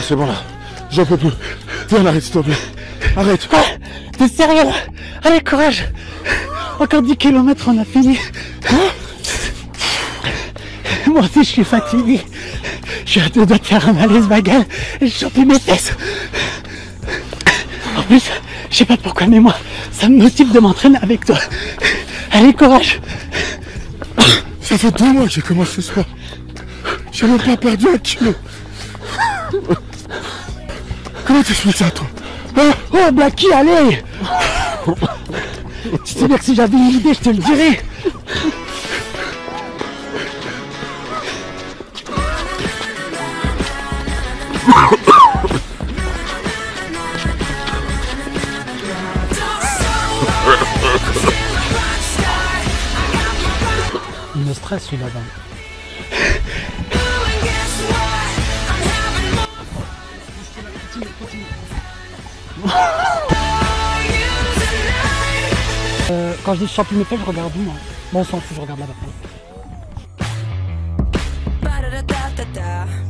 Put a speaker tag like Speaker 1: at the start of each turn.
Speaker 1: c'est bon là. J'en peux plus. Viens, arrête, s'il te plaît. Arrête.
Speaker 2: Ah, t'es sérieux là? Allez, courage. Encore 10 km, on a fini. Moi aussi, je suis fatigué. Je suis à deux doigts de faire un malaise vagal et je sens plus mes fesses. En plus, je sais pas pourquoi, mais moi, ça me motive de m'entraîner avec toi. Allez, courage.
Speaker 1: Ça fait 2 mois que j'ai commencé ce sport. J'ai même pas perdu 1 kilo. Comment t'expliques ça, toi?
Speaker 2: Oh, Blacky, allez. Tu sais bien que si j'avais une idée, je te le dirais. Il me stresse celui-là. Quand je dis je sens plus mes fesses, je regarde où moi? Bon, on s'en fout, je regarde là-bas.